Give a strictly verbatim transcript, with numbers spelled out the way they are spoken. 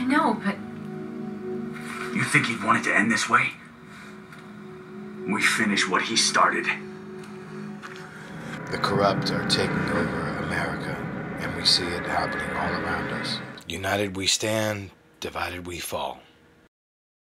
know, but... You think he'd want it to end this way? We finish what he started. The corrupt are taking over America, and we see it happening all around us. United we stand, divided we fall.